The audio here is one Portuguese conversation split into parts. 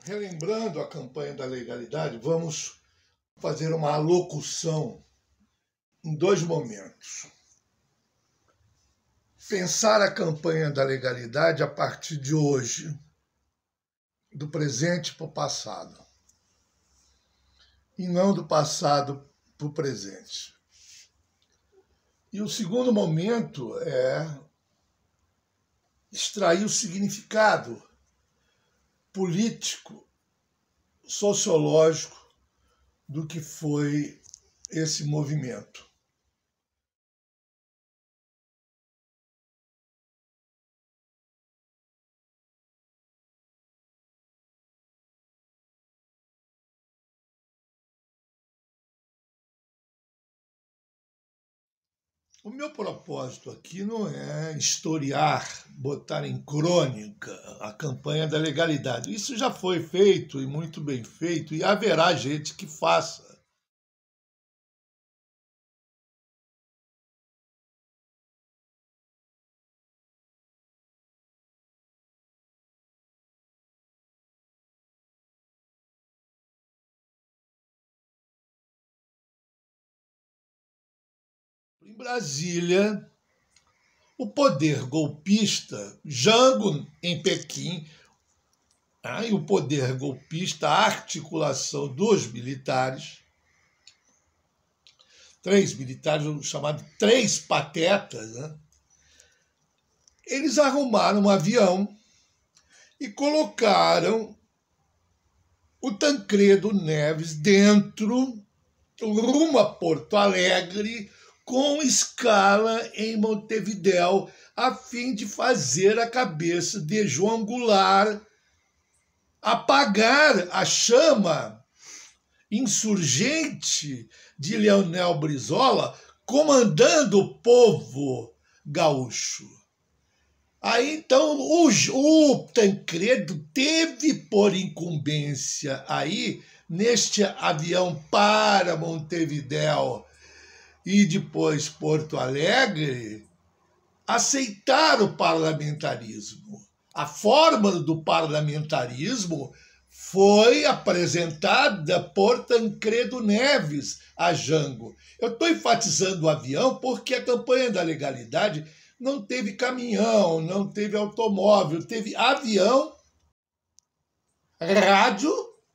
Relembrando a campanha da legalidade, vamos fazer uma alocução em dois momentos. Pensar a campanha da legalidade a partir de hoje, do presente para o passado, e não do passado para o presente. E o segundo momento é extrair o significado político, sociológico do que foi esse movimento. O meu propósito aqui não é historiar, botar em crônica a campanha da legalidade. Isso já foi feito e muito bem feito, e haverá gente que faça. Em Brasília, o poder golpista, Jango em Pequim, e o poder golpista, a articulação dos militares, três militares, chamados três patetas, eles arrumaram um avião e colocaram o Tancredo Neves dentro, rumo a Porto Alegre, com escala em Montevidéu, a fim de fazer a cabeça de João Goulart apagar a chama insurgente de Leonel Brizola, comandando o povo gaúcho. Aí, então, o Tancredo teve por incumbência aí, neste avião para Montevidéu e depois Porto Alegre, aceitar o parlamentarismo. A fórmula do parlamentarismo foi apresentada por Tancredo Neves a Jango. Eu estou enfatizando o avião porque a campanha da legalidade não teve caminhão, não teve automóvel, teve avião, rádio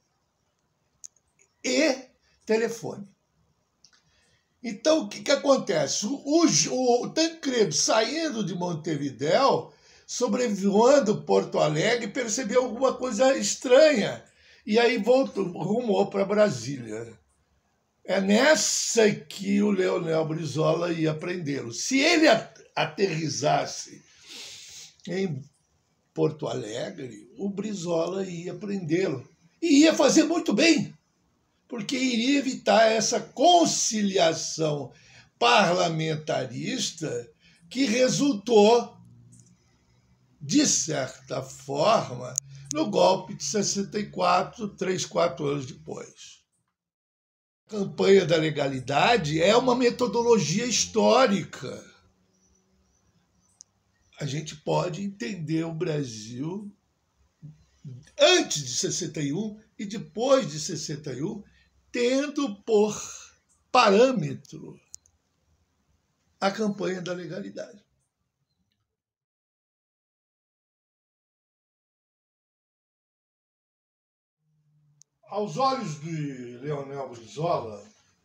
e telefone. Então, o que acontece? O Tancredo, saindo de Montevidéu, sobrevoando Porto Alegre, percebeu alguma coisa estranha. E aí rumou para Brasília. É nessa que o Leonel Brizola ia prendê-lo. Se ele aterrissasse em Porto Alegre, o Brizola ia prendê-lo. E ia fazer muito bem, porque iria evitar essa conciliação parlamentarista que resultou, de certa forma, no golpe de 64, 3, 4 anos depois. A campanha da legalidade é uma metodologia histórica. A gente pode entender o Brasil antes de 61 e depois de 61, tendo por parâmetro a campanha da legalidade. Aos olhos de Leonel Brizola,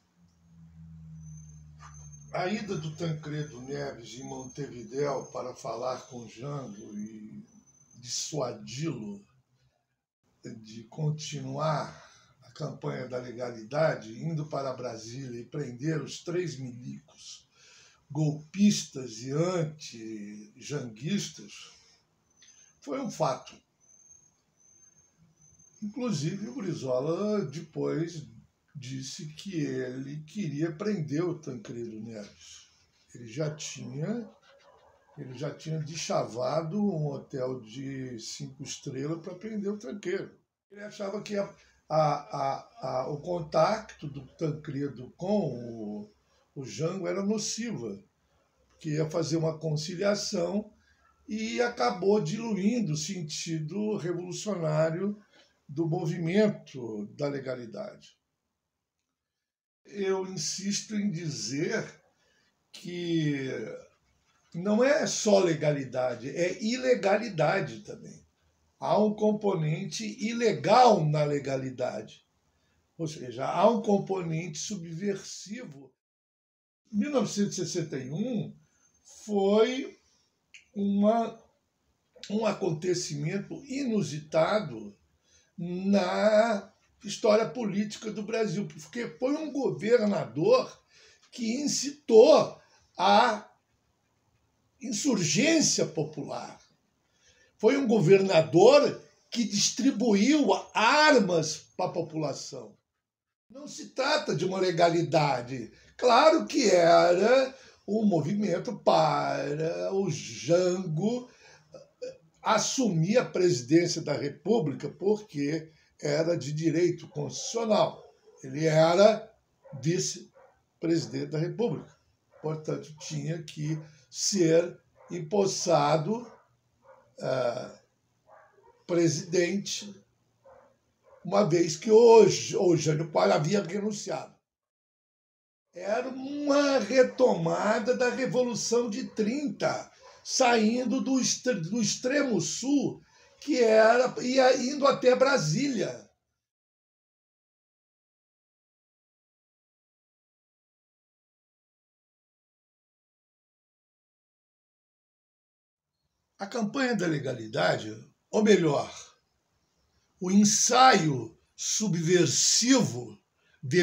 a ida do Tancredo Neves em Montevidéu para falar com Jango e dissuadi-lo de continuar a campanha da legalidade, indo para Brasília e prender os 3 milicos golpistas e anti-janguistas, foi um fato. Inclusive, o Brizola depois disse que ele queria prender o Tancredo Neves. Ele já tinha deschavado um hotel de 5 estrelas para prender o Tancredo. Ele achava que o contato do Tancredo com o Jango era nociva, porque ia fazer uma conciliação e acabou diluindo o sentido revolucionário do movimento da legalidade. Eu insisto em dizer que não é só legalidade, é ilegalidade também. Há um componente ilegal na legalidade, ou seja, há um componente subversivo. 1961 foi um acontecimento inusitado na história política do Brasil, porque foi um governador que incitou a insurgência popular. Foi um governador que distribuiu armas para a população. Não se trata de uma legalidade. Claro que era um movimento para o Jango assumir a presidência da República, porque era de direito constitucional. Ele era vice-presidente da República. Portanto, tinha que ser empossado presidente, uma vez que o Jânio Quadros havia renunciado. Era uma retomada da Revolução de 30, saindo do extremo sul, que ia indo até Brasília. A campanha da legalidade, ou melhor, o ensaio subversivo de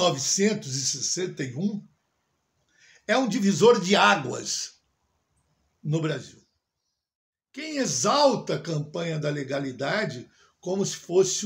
1961, é um divisor de águas no Brasil. Quem exalta a campanha da legalidade como se fosse o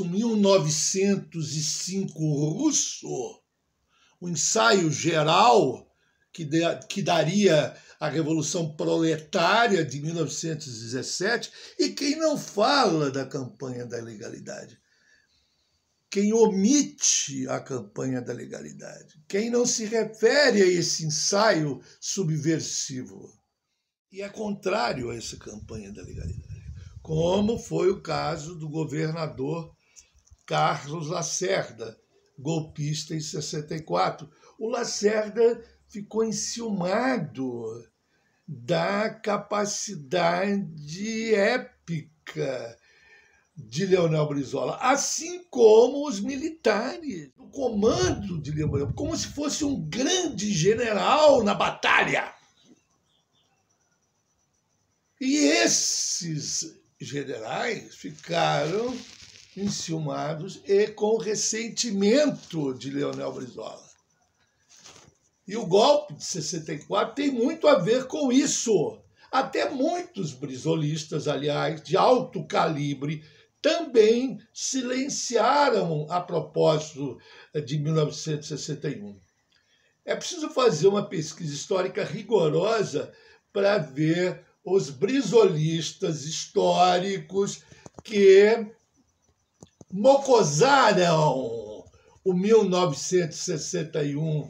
1905 russo, o ensaio geral que daria a Revolução Proletária de 1917, e quem não fala da campanha da legalidade, quem omite a campanha da legalidade, quem não se refere a esse ensaio subversivo, e é contrário a essa campanha da legalidade, como foi o caso do governador Carlos Lacerda, golpista em 64. O Lacerda ficou enciumado da capacidade épica de Leonel Brizola, assim como os militares, o comando de Leonel Brizola, como se fosse um grande general na batalha. E esses generais ficaram enciumados e com ressentimento de Leonel Brizola. E o golpe de 64 tem muito a ver com isso. Até muitos brizolistas, aliás, de alto calibre, também silenciaram a propósito de 1961. É preciso fazer uma pesquisa histórica rigorosa para ver os brizolistas históricos que mocosaram o 1961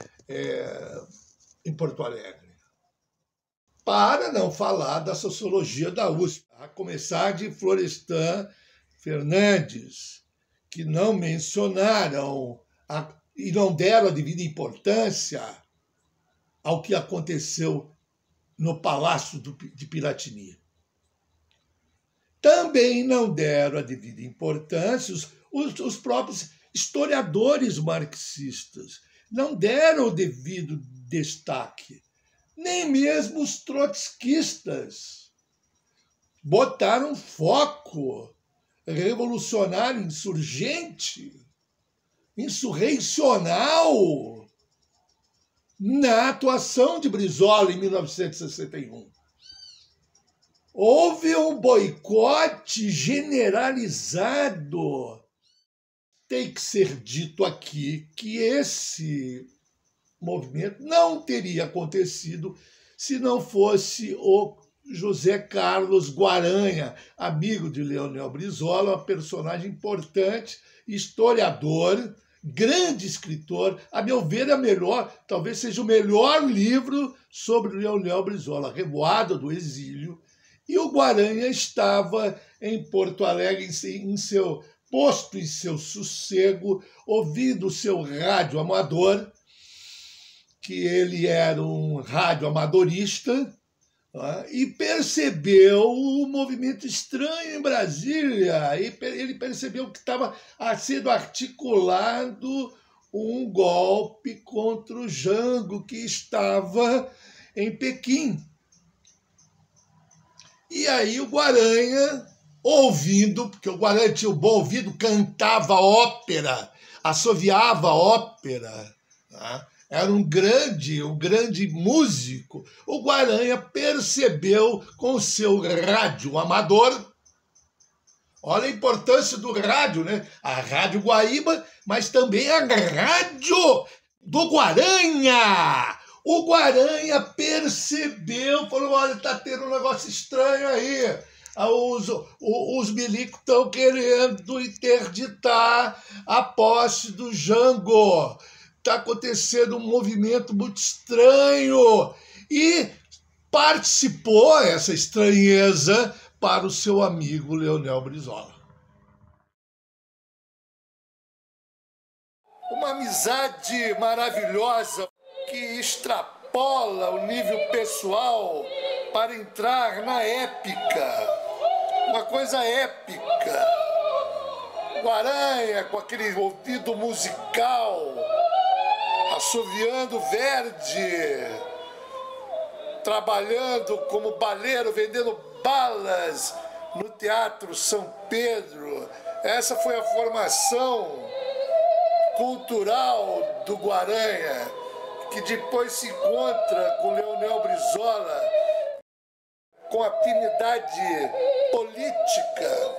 em Porto Alegre. Para não falar da sociologia da USP, a começar de Florestan Fernandes, que não mencionaram e não deram a devida importância ao que aconteceu no Palácio de Piratini. Também não deram a devida importância os próprios historiadores marxistas, não deram o devido destaque, nem mesmo os trotskistas. Botaram foco revolucionário, insurgente, insurreicional na atuação de Brizola em 1961. Houve um boicote generalizado. Tem que ser dito aqui que esse movimento não teria acontecido se não fosse o José Carlos Guaranha, amigo de Leonel Brizola, um personagem importante, historiador, grande escritor, a meu ver é talvez seja o melhor livro sobre Leonel Brizola, Revoada do Exílio, e o Guaranha estava em Porto Alegre em seu posto em seu sossego, ouvindo o seu rádio amador, que ele era um rádio amadorista, e percebeu um movimento estranho em Brasília. E ele percebeu que estava sendo articulado um golpe contra o Jango, que estava em Pequim. E aí o Guaranha, ouvindo, porque o Guaranha tinha o bom ouvido, cantava ópera, assoviava ópera, tá? Era um grande músico. O Guaranha percebeu com o seu rádio amador. Olha a importância do rádio, né? A Rádio Guaíba, mas também a rádio do Guaranha. O Guaranha percebeu, falou, olha, está tendo um negócio estranho aí. Os milicos estão querendo interditar a posse do Jango. Está acontecendo um movimento muito estranho. E participou essa estranheza para o seu amigo Leonel Brizola. Uma amizade maravilhosa que extrapola o nível pessoal para entrar na épica. Uma coisa épica. Guaranha com aquele ouvido musical, assoviando Verdi, trabalhando como baleiro, vendendo balas no Teatro São Pedro. Essa foi a formação cultural do Guaranha, que depois se encontra com Leonel Brizola, com afinidade política,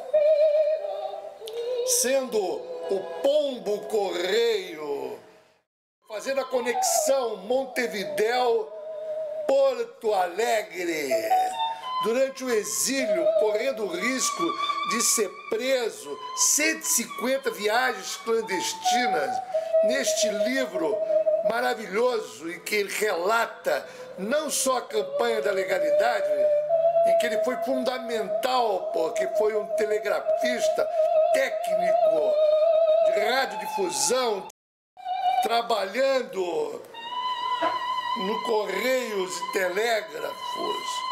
sendo o pombo correio, fazendo a conexão Montevidéu-Porto Alegre. Durante o exílio, correndo o risco de ser preso, 150 viagens clandestinas. Neste livro maravilhoso, em que ele relata não só a campanha da legalidade, em que ele foi fundamental, porque foi um telegrafista, técnico de radiodifusão, trabalhando no Correios e Telégrafos.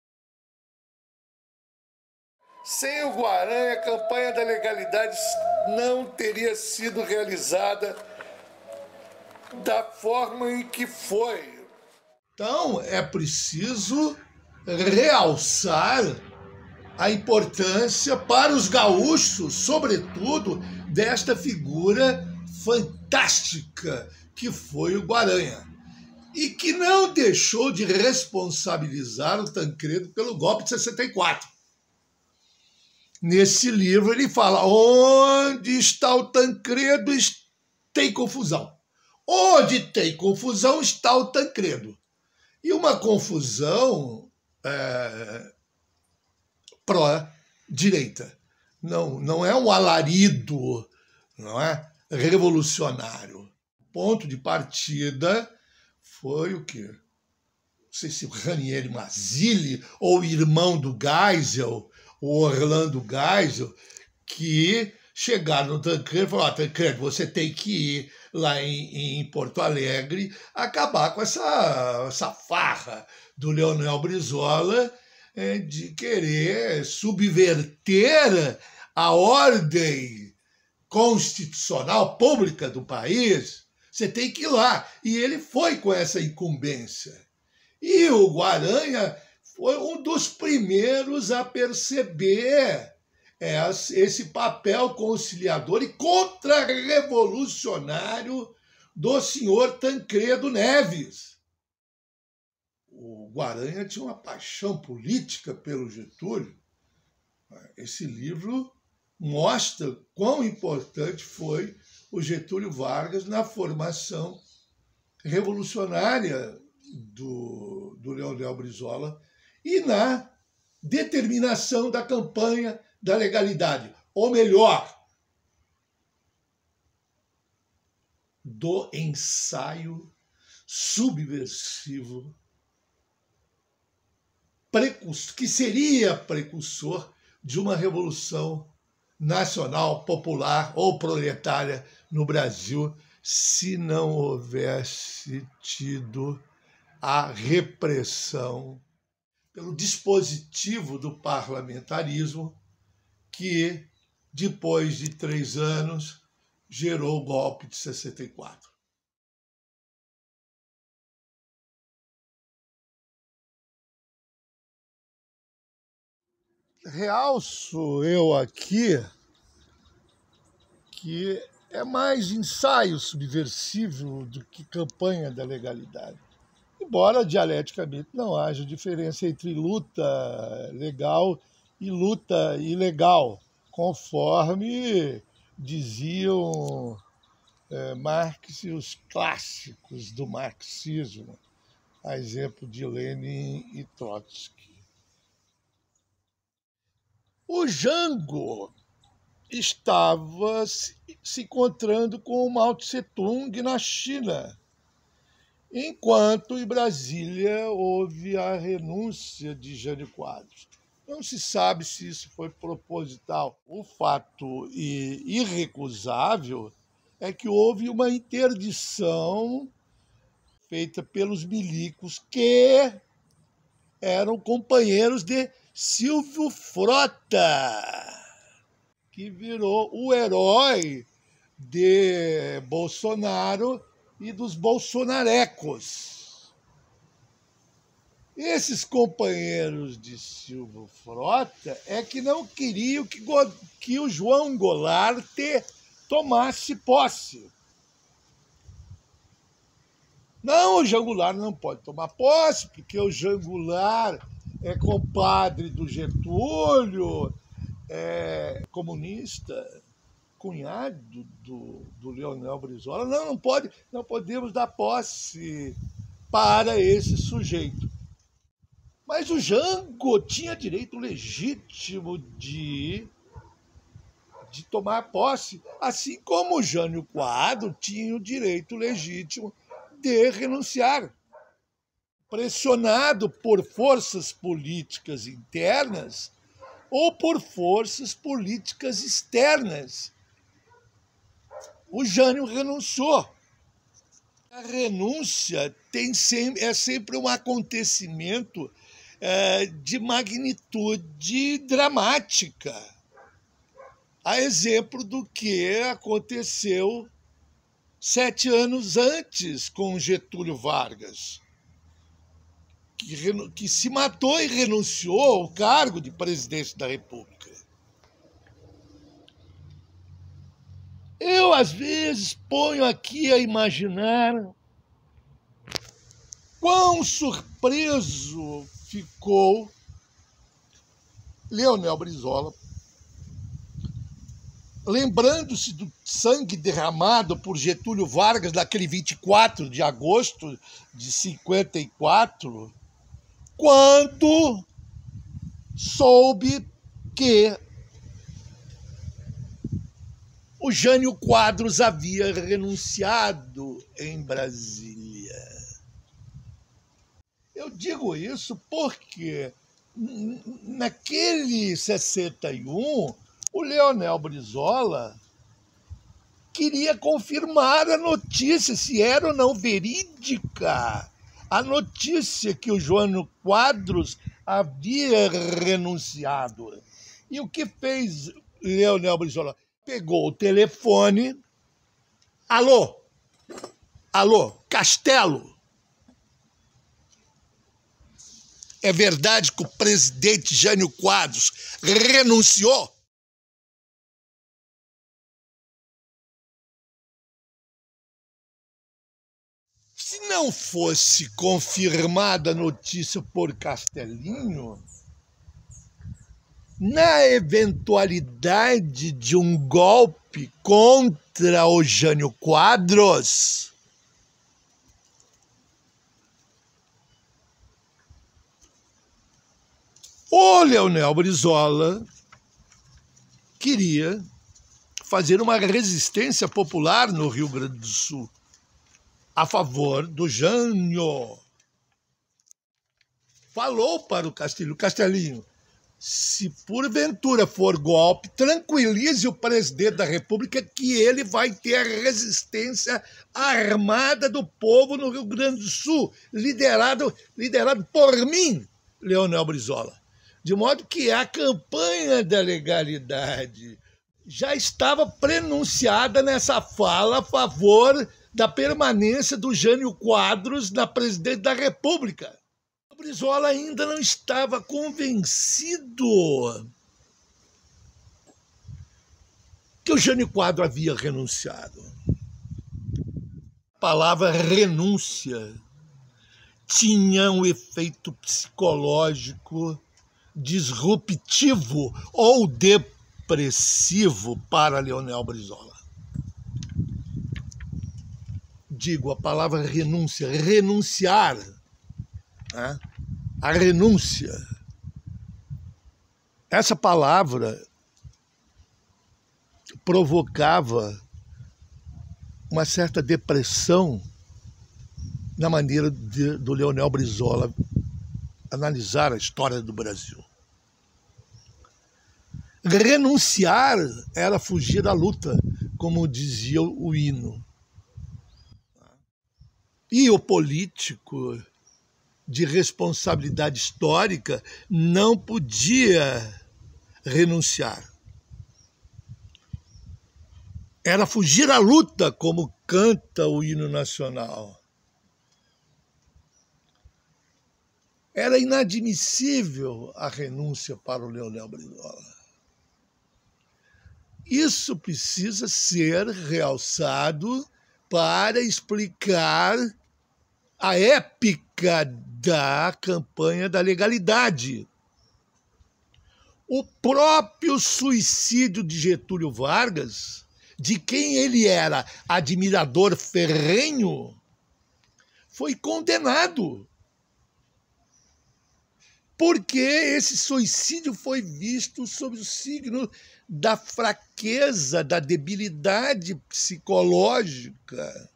Sem o Guaranha, a campanha da legalidade não teria sido realizada da forma em que foi. Então, é preciso realçar a importância para os gaúchos, sobretudo, desta figura fantástica que foi o Guaranha. E que não deixou de responsabilizar o Tancredo pelo golpe de 64. Nesse livro ele fala, onde está o Tancredo tem confusão. Onde tem confusão está o Tancredo. E uma confusão pró-direita. Não é um alarido, não é revolucionário. O ponto de partida foi o quê? Não sei se o Ranieri Mazzilli ou o irmão do Geisel, o Orlando Geisel, que chegaram no Tancredo e falaram, Tancredo, você tem que ir lá em Porto Alegre acabar com essa farra do Leonel Brizola de querer subverter a ordem constitucional pública do país. Você tem que ir lá. E ele foi com essa incumbência. E o Guaranha foi um dos primeiros a perceber esse papel conciliador e contra-revolucionário do senhor Tancredo Neves. O Guaranha tinha uma paixão política pelo Getúlio. Esse livro mostra quão importante foi o Getúlio Vargas na formação revolucionária do Leonel Brizola e na determinação da campanha da legalidade, ou melhor, do ensaio subversivo que seria precursor de uma revolução nacional, popular ou proletária no Brasil se não houvesse tido a repressão pelo dispositivo do parlamentarismo que, depois de 3 anos, gerou o golpe de 64. Realço eu aqui que é mais ensaio subversivo do que campanha da legalidade. Embora dialeticamente não haja diferença entre luta legal e luta ilegal, conforme diziam Marx e os clássicos do marxismo, a exemplo de Lenin e Trotsky. O Jango estava se encontrando com o Mao Tse-tung na China, enquanto em Brasília houve a renúncia de Jânio Quadros. Não se sabe se isso foi proposital. O fato irrecusável é que houve uma interdição feita pelos milicos que eram companheiros de Silvio Frota, que virou o herói de Bolsonaro e dos bolsonarecos. Esses companheiros de Silvio Frota é que não queriam que o João Goulart tomasse posse. Não, o João Goulart não pode tomar posse, porque o João Goulart é compadre do Getúlio, é comunista, cunhado do Leonel Brizola. Não pode, não podemos dar posse para esse sujeito. Mas o Jango tinha direito legítimo de tomar posse, assim como o Jânio Quadros tinha o direito legítimo de renunciar. Pressionado por forças políticas internas ou por forças políticas externas, o Jânio renunciou. A renúncia é sempre um acontecimento de magnitude dramática, a exemplo do que aconteceu 7 anos antes com Getúlio Vargas, que se matou e renunciou ao cargo de presidente da República. Eu, às vezes, ponho aqui a imaginar quão surpreso ficou Leonel Brizola, lembrando-se do sangue derramado por Getúlio Vargas naquele 24 de agosto de 54, quando soube que o Jânio Quadros havia renunciado em Brasília. Eu digo isso porque naquele 61, o Leonel Brizola queria confirmar a notícia, se era ou não verídica, a notícia que o Jânio Quadros havia renunciado. E o que fez Leonel Brizola? Pegou o telefone. Alô, Castelo. É verdade que o presidente Jânio Quadros renunciou? Se não fosse confirmada a notícia por Castelinho, na eventualidade de um golpe contra o Jânio Quadros, o Leonel Brizola queria fazer uma resistência popular no Rio Grande do Sul a favor do Jânio. Falou para o Castelinho: Se porventura for golpe, tranquilize o presidente da República que ele vai ter a resistência armada do povo no Rio Grande do Sul, liderado por mim, Leonel Brizola. De modo que a campanha da legalidade já estava prenunciada nessa fala a favor da permanência do Jânio Quadros na presidência da República. O Brizola ainda não estava convencido que o Jânio Quadros havia renunciado. A palavra renúncia tinha um efeito psicológico disruptivo ou depressivo para Leonel Brizola. Digo, a palavra renúncia, renunciar, né? A renúncia. Essa palavra provocava uma certa depressão na maneira do Leonel Brizola analisar a história do Brasil. Renunciar era fugir à luta, como dizia o hino. E o político de responsabilidade histórica não podia renunciar. Era fugir à luta, como canta o hino nacional. Era inadmissível a renúncia para o Leonel Brizola. Isso precisa ser realçado para explicar a épica da campanha da legalidade. O próprio suicídio de Getúlio Vargas, de quem ele era admirador ferrenho, foi condenado. Porque esse suicídio foi visto sob o signo da fraqueza, da debilidade psicológica.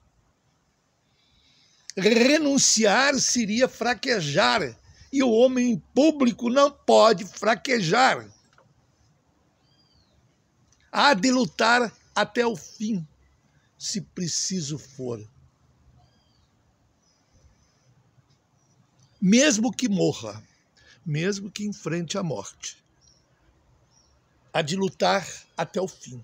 Renunciar seria fraquejar, e o homem público não pode fraquejar. Há de lutar até o fim, se preciso for. Mesmo que morra, mesmo que enfrente a morte. Há de lutar até o fim.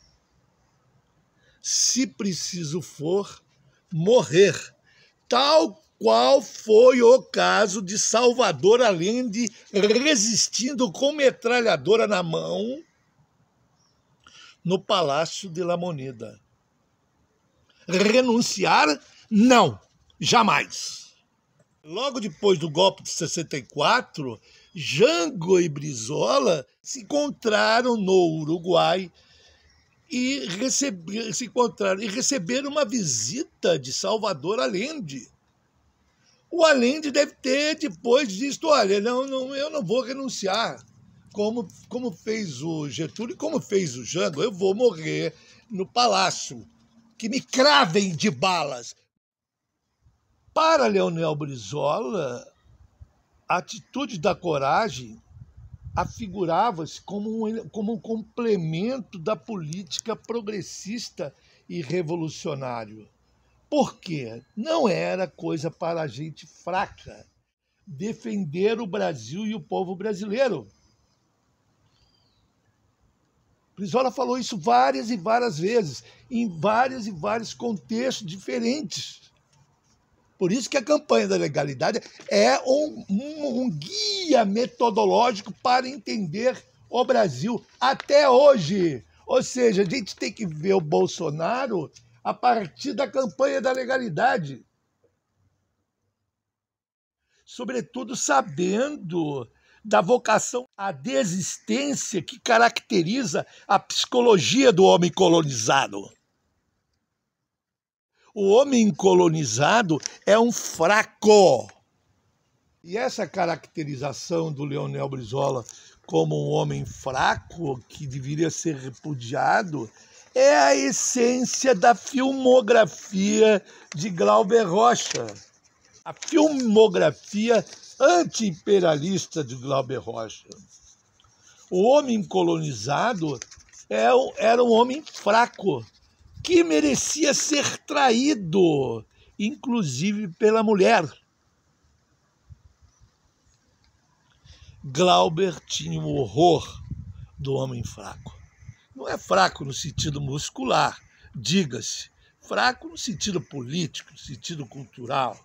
Se preciso for, morrer, tal qual foi o caso de Salvador Allende resistindo com metralhadora na mão no Palácio de la Moneda. Renunciar? Não, jamais. Logo depois do golpe de 64, Jango e Brizola se encontraram no Uruguai e receberam uma visita de Salvador Allende. O Allende deve ter depois dito, olha, eu não vou renunciar, como fez o Getúlio e como fez o Jango, eu vou morrer no palácio, que me cravem de balas. Para Leonel Brizola, a atitude da coragem afigurava-se como um complemento da política progressista e revolucionário. Por quê? Não era coisa para a gente fraca defender o Brasil e o povo brasileiro. Brizola falou isso várias e várias vezes, em vários e vários contextos diferentes. Por isso que a campanha da legalidade é um guia metodológico para entender o Brasil até hoje. Ou seja, a gente tem que ver o Bolsonaro a partir da campanha da legalidade. Sobretudo sabendo da vocação à desistência que caracteriza a psicologia do homem colonizado. O homem colonizado é um fraco. E essa caracterização do Leonel Brizola como um homem fraco, que deveria ser repudiado, é a essência da filmografia de Glauber Rocha. A filmografia anti-imperialista de Glauber Rocha. O homem colonizado era um homem fraco, que merecia ser traído, inclusive pela mulher. Glauber tinha um horror do homem fraco. Não é fraco no sentido muscular, diga-se, fraco no sentido político, no sentido cultural.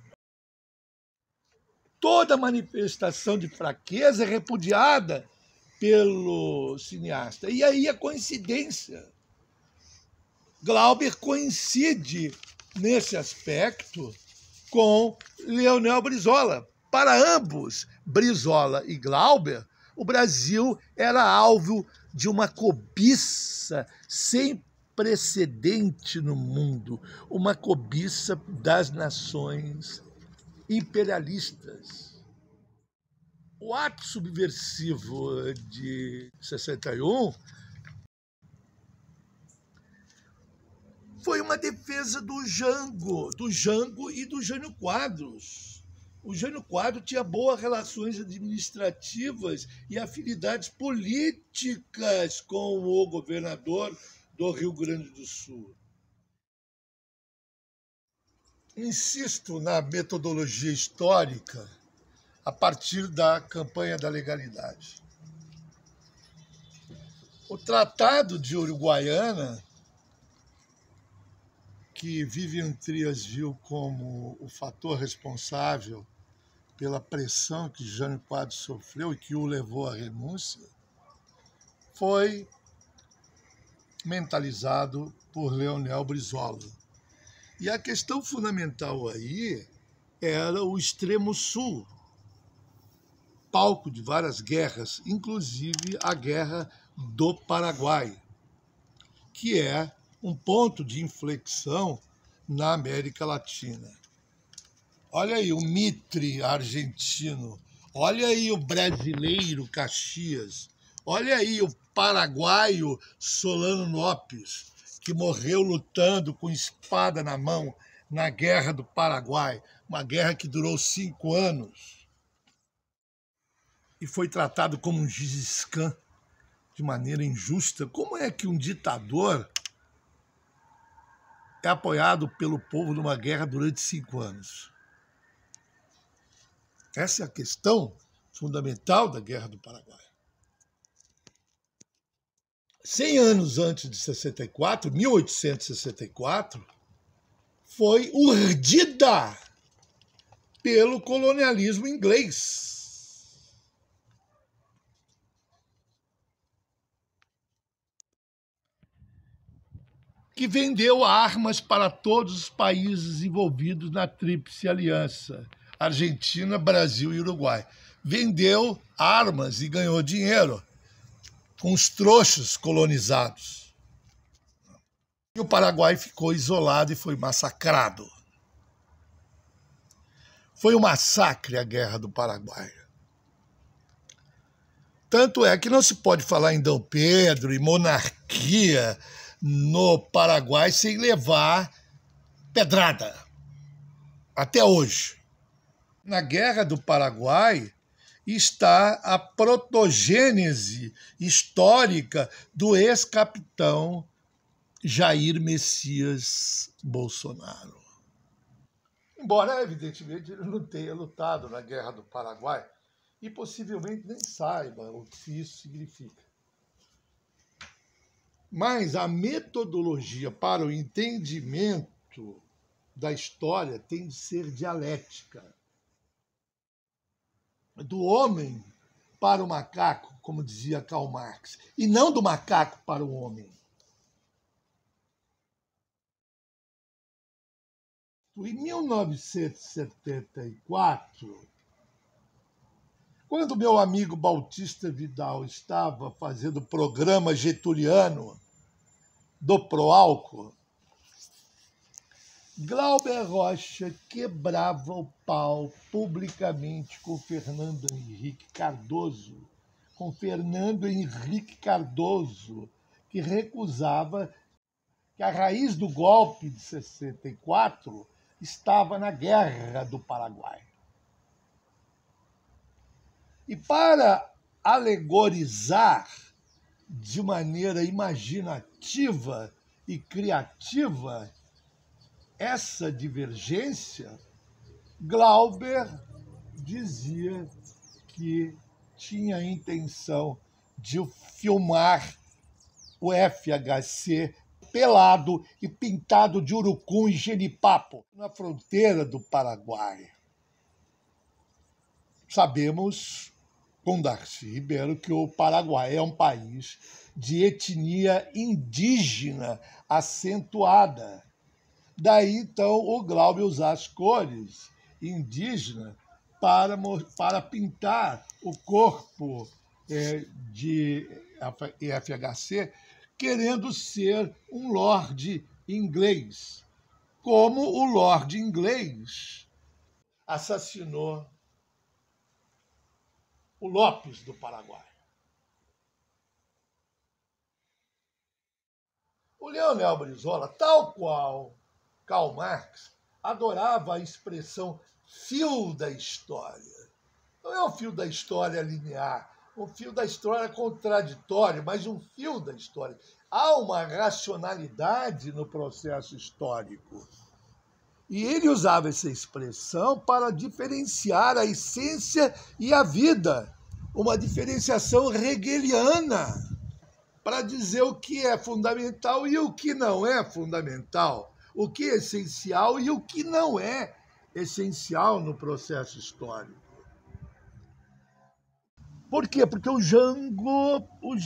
Toda manifestação de fraqueza é repudiada pelo cineasta. E aí a coincidência. Glauber coincide nesse aspecto com Leonel Brizola. Para ambos, Brizola e Glauber, o Brasil era alvo de uma cobiça sem precedente no mundo, uma cobiça das nações imperialistas. O ato subversivo de 61 foi uma defesa do Jango e do Jânio Quadros. O Jânio Quadros tinha boas relações administrativas e afinidades políticas com o governador do Rio Grande do Sul. Insisto na metodologia histórica a partir da campanha da legalidade. O Tratado de Uruguaiana, que Vivian Trias viu como o fator responsável pela pressão que Jânio Quadros sofreu e que o levou à renúncia, foi mentalizado por Leonel Brizola. E a questão fundamental aí era o extremo sul, palco de várias guerras, inclusive a Guerra do Paraguai, que é um ponto de inflexão na América Latina. Olha aí o Mitre argentino, olha aí o brasileiro Caxias, olha aí o paraguaio Solano Lopes, que morreu lutando com espada na mão na Guerra do Paraguai, uma guerra que durou 5 anos e foi tratado como um Gengis Khan de maneira injusta. Como é que um ditador é apoiado pelo povo numa guerra durante 5 anos? Essa é a questão fundamental da Guerra do Paraguai. 100 anos antes de 64, 1864, foi urdida pelo colonialismo inglês. Que vendeu armas para todos os países envolvidos na Tríplice Aliança, Argentina, Brasil e Uruguai. Vendeu armas e ganhou dinheiro com os trouxas colonizados. E o Paraguai ficou isolado e foi massacrado. Foi um massacre a Guerra do Paraguai. Tanto é que não se pode falar em Dom Pedro e monarquia no Paraguai sem levar pedrada. Até hoje. Na Guerra do Paraguai está a protogênese histórica do ex-capitão Jair Messias Bolsonaro. Embora, evidentemente, ele não tenha lutado na Guerra do Paraguai e possivelmente nem saiba o que isso significa. Mas a metodologia para o entendimento da história tem de ser dialética. Do homem para o macaco, como dizia Karl Marx, e não do macaco para o homem. Em 1974, quando meu amigo Bautista Vidal estava fazendo o programa getuliano do Proálcool, Glauber Rocha quebrava o pau publicamente com Fernando Henrique Cardoso, que recusava que a raiz do golpe de 64 estava na Guerra do Paraguai. E para alegorizar de maneira imaginativa e criativa essa divergência, Glauber dizia que tinha a intenção de filmar o FHC pelado e pintado de urucum e genipapo na fronteira do Paraguai. Sabemos, com Darcy Ribeiro, que o Paraguai é um país de etnia indígena acentuada. Daí, então, o Glauber usar as cores indígenas para pintar o corpo de FHC, querendo ser um lorde inglês, como o lorde inglês assassinou o Lopes do Paraguai. O Leonel Brizola, tal qual Karl Marx, adorava a expressão fio da história. Não é um fio da história linear, um fio da história contraditório, mas um fio da história. Há uma racionalidade no processo histórico. E ele usava essa expressão para diferenciar a essência e a vida, uma diferenciação hegeliana, para dizer o que é fundamental e o que não é fundamental, o que é essencial e o que não é essencial no processo histórico. Por quê? Porque o Jango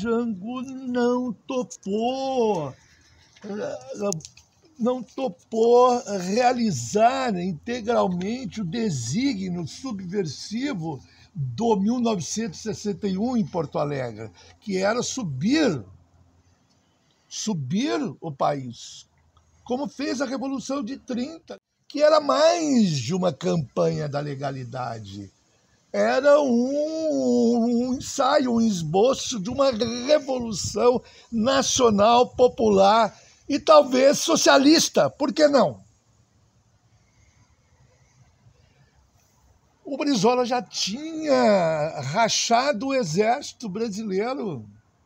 não topou realizar integralmente o desígnio subversivo do 1961 em Porto Alegre, que era subir o país, como fez a Revolução de 30, que era mais de uma campanha da legalidade. Era um ensaio, um esboço de uma revolução nacional, popular e talvez socialista. Por que não? O Brizola já tinha rachado o exército brasileiro.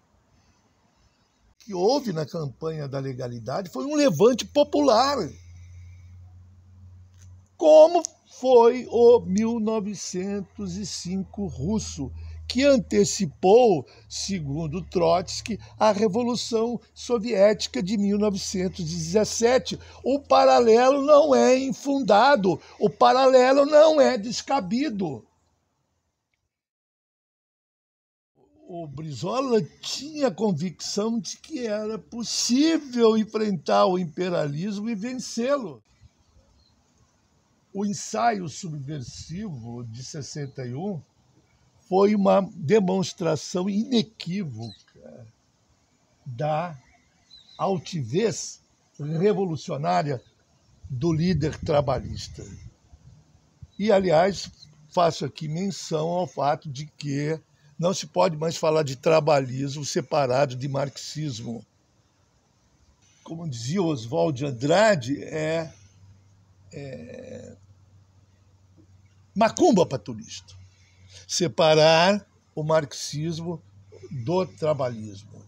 O que houve na campanha da legalidade foi um levante popular, como foi o 1905 russo, que antecipou, segundo Trotsky, a Revolução Soviética de 1917. O paralelo não é infundado, o paralelo não é descabido. O Brizola tinha a convicção de que era possível enfrentar o imperialismo e vencê-lo. O ensaio subversivo de 61 foi uma demonstração inequívoca da altivez revolucionária do líder trabalhista. E, aliás, faço aqui menção ao fato de que não se pode mais falar de trabalhismo separado de marxismo. Como dizia Oswald de Andrade, macumba patulista. Separar o marxismo do trabalhismo.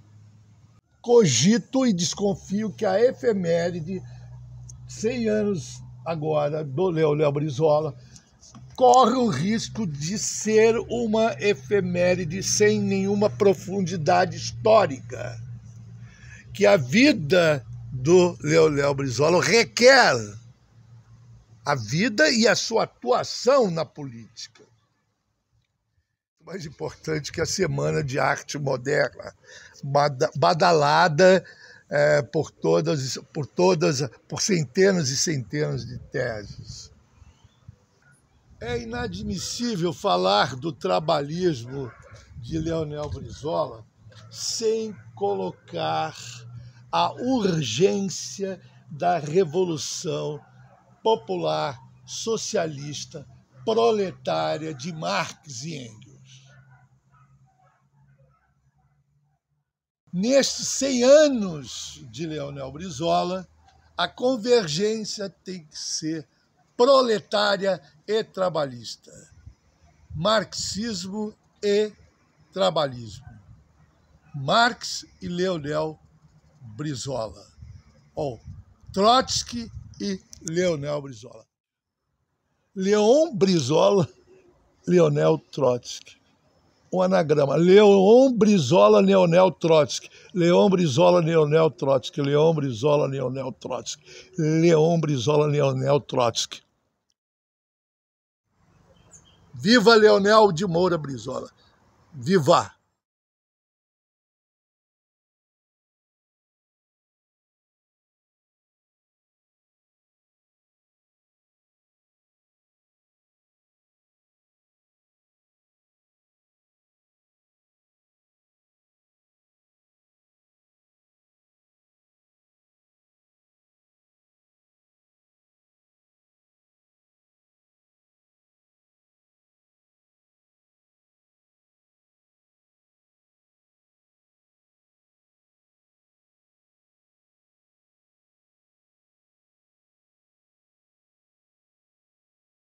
Cogito e desconfio que a efeméride, 100 anos agora, do Leonel Brizola, corre o risco de ser uma efeméride sem nenhuma profundidade histórica, que a vida do Leonel Brizola requer a vida e a sua atuação na política. Mais importante que a Semana de Arte Moderna, badalada por centenas e centenas de teses. É inadmissível falar do trabalhismo de Leonel Brizola sem colocar a urgência da revolução popular, socialista, proletária de Marx e Engels. Nestes 100 anos de Leonel Brizola, a convergência tem que ser proletária e trabalhista, marxismo e trabalhismo. Marx e Leonel Brizola. Ou Trotsky e Leonel Brizola. Leon Brizola, Leonel Trotsky. Um anagrama. Leon Brizola, Leonel Trotsky. Leon Brizola, Leonel Trotsky. Leon Brizola, Leonel Trotsky. Leon Brizola, Leonel Trotsky. Viva Leonel de Moura Brizola. Viva!